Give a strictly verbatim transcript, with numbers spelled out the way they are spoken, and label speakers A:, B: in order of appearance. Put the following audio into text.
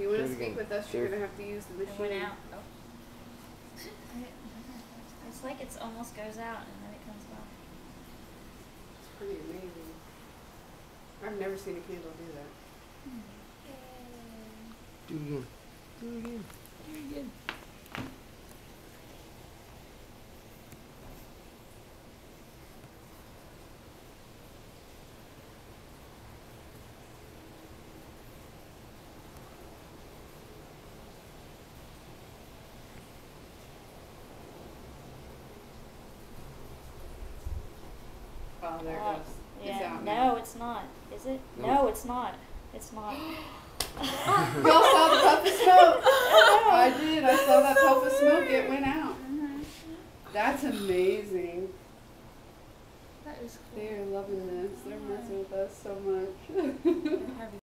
A: you want to speak with us, you're going to have to use the machine.
B: It went out. Oh. It's like it almost goes out and then it comes back.
A: It's pretty amazing. I've never seen a candle do that.
C: Do it again. Do it again. Do it again.
A: Oh, there
B: Uh,
A: it goes.
B: yeah.
A: It's out
B: No,
A: now.
B: it's not. Is it?
C: Nope.
B: No, it's not. It's not.
A: Y'all saw the puff of smoke. I did. I saw that puff of smoke. It went out.
B: Mm-hmm.
A: That's amazing.
B: That is cool.
A: They are loving this. They're messing with us so much.